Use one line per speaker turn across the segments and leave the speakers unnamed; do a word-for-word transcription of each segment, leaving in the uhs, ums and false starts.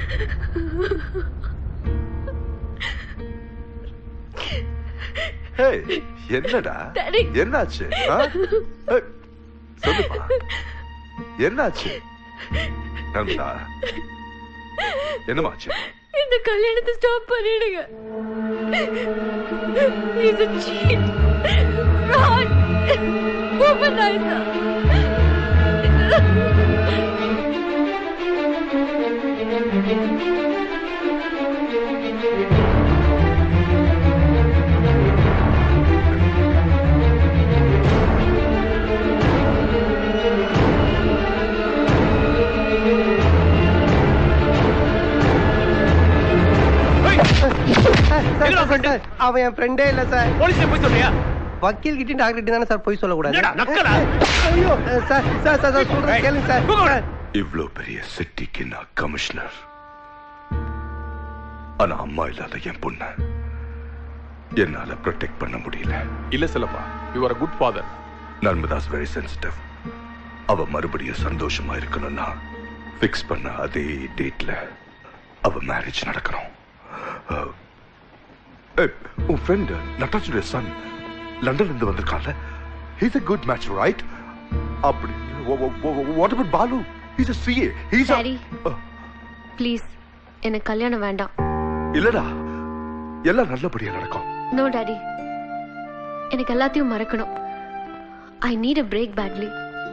என்னடா என்னாச்சு? சொல்லுப்பா, என்னாச்சு? நர்மதா, என்னமாச்சு?
இந்த கல்யாணத்தை ஸ்டாப் பண்ணிடுங்க. He's a cheat, fraud, womanizer.
அவன் என் ஃப்ரெண்டே இல்ல சார்.
போலீஸ் போய் சொல்றியா?
வக்கீல் கிட்ட டாக்டர் கிட்ட தானே சார் போய் சொல்ல கூடாது. ஐயோ சார் சார் சார் சொல்றேன் கேளுங்க சார்.
இவ்ளோ பெரிய சிட்டிக்கு நான் கமிஷனர். ஆனா அம்மா இல்லாத என் பொண்ணு என்னால ப்ரொடெக்ட் பண்ண முடியல.
இல்ல Chellappa, you are a good father.
Narmada's very sensitive. அவ மறுபடியும் சந்தோஷமா இருக்கணும்னா ஃபிக்ஸ் பண்ண அதே டேட்ல அவ மேரேஜ் நடக்கணும். உன் ஃப்ரெண்ட் நட்டாச்சுடைய சன் லண்டன்ல இருந்து வந்திருக்கான்ல, he's a good match, right? அப்படி what about Balu? he's a C A. he's a
daddy please எனக்கு கல்யாணம் வேண்டாம்.
இல்லடா, எல்லாம் நல்லபடியா நடக்கும்.
நோ டாடி, எனக்கு எல்லாத்தையும் மறக்கணும். I need a break badly.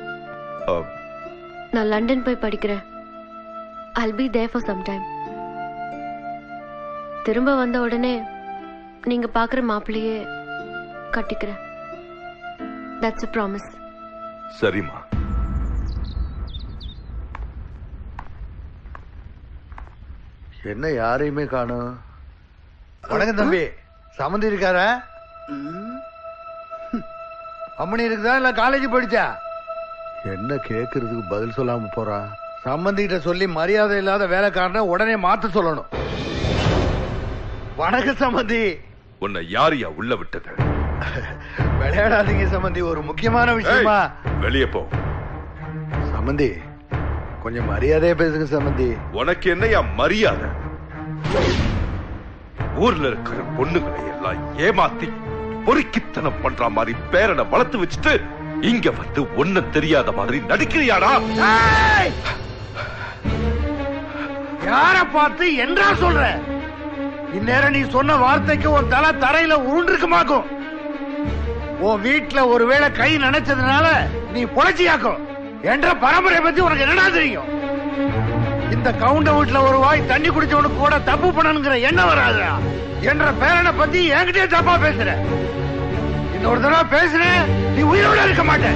நான் லண்டன் போய் படிக்கிறேன். I'll be there for some time. திரும்ப வந்த உடனே நீங்க பாக்குற மாப்பிள்ளையே கட்டிக்கிறேன். That's a promise.
சரிமா.
என்ன யாரையுமே காணோம்? வணக்கம் தம்பி, சம்மந்தி இருக்காரா? அம்மனி இருக்குதா இல்ல காலேஜ் படிச்சா? என்ன கேக்குறதுக்கு பதில் சொல்லாம போறா? சம்மந்தி கிட்ட சொல்லி மரியாதை இல்லாத வேலைக்காரனை உடனே மாத்த சொல்லணும். வணக்கம் சம்மந்தி.
உன்னை யாரையா உள்ள விட்டது?
விளையாடாதீங்க சம்மந்தி, ஒரு முக்கியமான விஷயமா.
வெளியே போ.
சம்மந்தி கொஞ்சம் மரியாதையா பேசுங்க சம்மந்தி.
உனக்கு என்னையா மரியாதை? ஊர்ல இருக்கிற பொண்ணுங்களை எல்லாம் ஏமாத்தி பொறுக்கித்தனம் பண்ற மாதிரி பேரனை வளர்த்து வச்சுட்டு இங்க வந்து ஒண்ணு தெரியாத மாதிரி நடிக்கிறியாடா?
யார பார்த்து என்றா சொல்ற? இந்நேரம் நீ சொன்ன வார்த்தைக்கு ஒரு தலை தரையில உருண்டிருக்குமாக்கும். உன் வீட்டுல ஒருவேளை கை நினைச்சதுனால நீ புழைச்சியாக்கும். என்ற பரம்பரை பத்தி உனக்கு என்னடா தெரியும்? இந்த கவுண்ட வீட்டுல ஒரு வாய் தண்ணி குடிச்சவனுக்கு கூட தப்பு பண்ணணுங்கிற எண்ணம் வராதா? என்ற பேரனை பத்தி என்கிட்டயே தப்பா பேசுற. இன்னொரு தடவை பேசுற நீ உயிரோட இருக்க மாட்ட.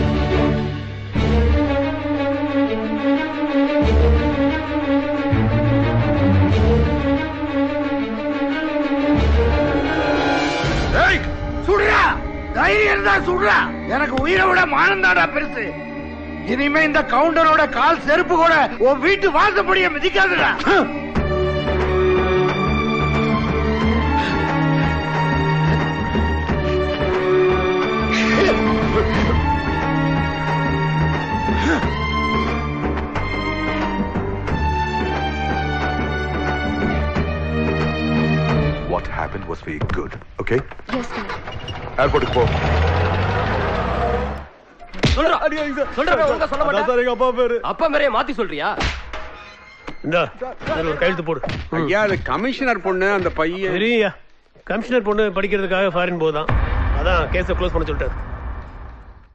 சுடுறா, தைரியம் தான் சுடுறா. எனக்கு உயிரை விட மானந்தாடா பெருசு. இனிமே இந்த கவுண்டரோட கால் செருப்பு கூட உன் வீட்டு வாசப்படிய மிதிக்காதுடா.
What happened was very good, okay?
Yes, sir.
Airport go.
சொல்றா சொல்றா ஒழுங்கா சொல்ல மாட்டே.
அதான் அப்பா பேரு.
அப்பா பேரே மாத்தி சொல்றியா?
இந்த ஒரு கையெழுத்து போடு.
ஐயா, அது கமிஷனர் பொண்ணு. அந்த பையன்
சரியா, கமிஷனர் பொண்ணு படிக்கிறதுக்காக ஃபாரின் போதான். அதான் கேஸை க்ளோஸ் பண்ண சொல்லிட்டாரு.